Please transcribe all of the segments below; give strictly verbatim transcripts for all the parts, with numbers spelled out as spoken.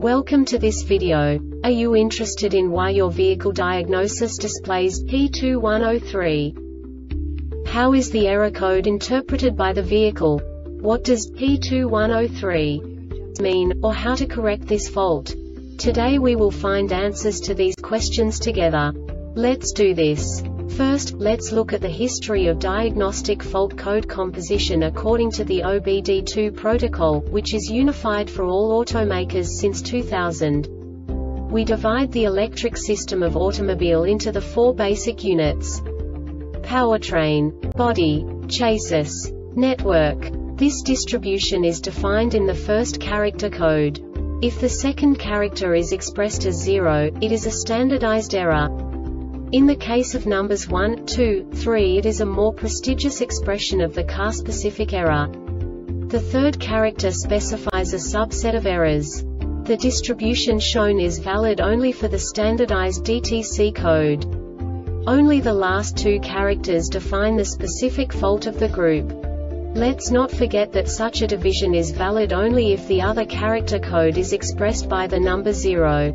Welcome to this video. Are you interested in why your vehicle diagnosis displays P two one zero three? How is the error code interpreted by the vehicle? What does P two one zero three mean, or how to correct this fault? Today we will find answers to these questions together. Let's do this. First, let's look at the history of diagnostic fault code composition according to the O B D two protocol, which is unified for all automakers since two thousand. We divide the electric system of automobile into the four basic units: powertrain, body, chassis, network. This distribution is defined in the first character code. If the second character is expressed as zero, it is a standardized error. In the case of numbers one, two, three, it is a more prestigious expression of the car-specific error. The third character specifies a subset of errors. The distribution shown is valid only for the standardized D T C code. Only the last two characters define the specific fault of the group. Let's not forget that such a division is valid only if the other character code is expressed by the number zero.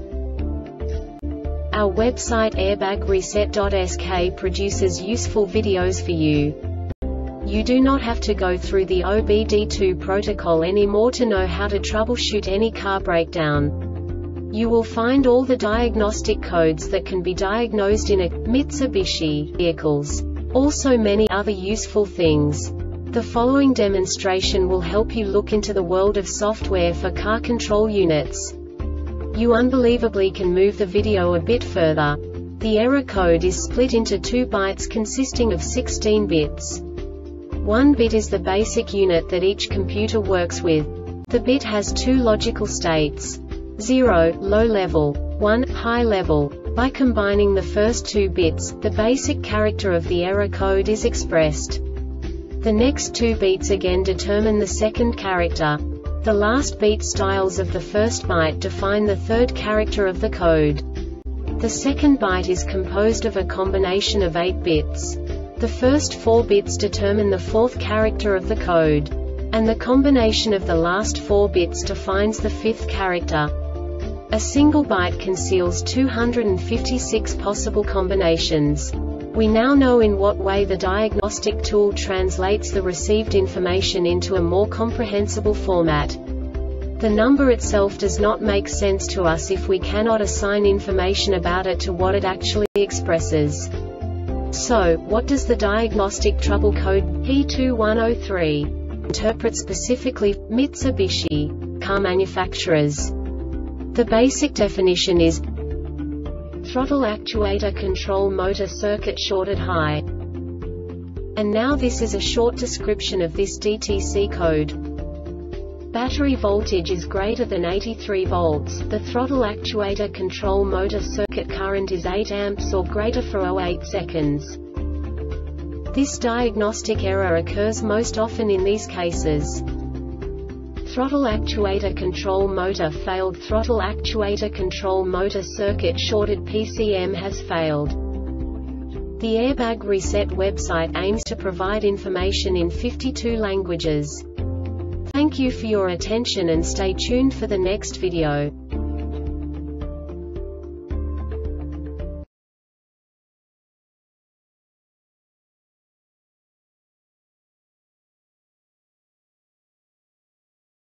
Our website airbag reset dot S K produces useful videos for you. You do not have to go through the O B D two protocol anymore to know how to troubleshoot any car breakdown. You will find all the diagnostic codes that can be diagnosed in a Mitsubishi vehicles. Also many other useful things. The following demonstration will help you look into the world of software for car control units. You unbelievably can move the video a bit further. The error code is split into two bytes consisting of sixteen bits. One bit is the basic unit that each computer works with. The bit has two logical states: zero, low level, one, high level. By combining the first two bits, the basic character of the error code is expressed. The next two beats again determine the second character. The last beat styles of the first byte define the third character of the code. The second byte is composed of a combination of eight bits. The first four bits determine the fourth character of the code. And the combination of the last four bits defines the fifth character. A single byte conceals two hundred fifty-six possible combinations. We now know in what way the diagnostic tool translates the received information into a more comprehensible format. The number itself does not make sense to us if we cannot assign information about it to what it actually expresses. So, what does the diagnostic trouble code P two one zero three interpret specifically for Mitsubishi car manufacturers? The basic definition is throttle actuator control motor circuit shorted high. And now this is a short description of this D T C code. Battery voltage is greater than eighty-three volts, the throttle actuator control motor circuit current is eight amps or greater for zero point eight seconds. This diagnostic error occurs most often in these cases: throttle actuator control motor failed, throttle actuator control motor circuit shorted, P C M has failed. The Airbag Reset website aims to provide information in fifty-two languages. Thank you for your attention and stay tuned for the next video.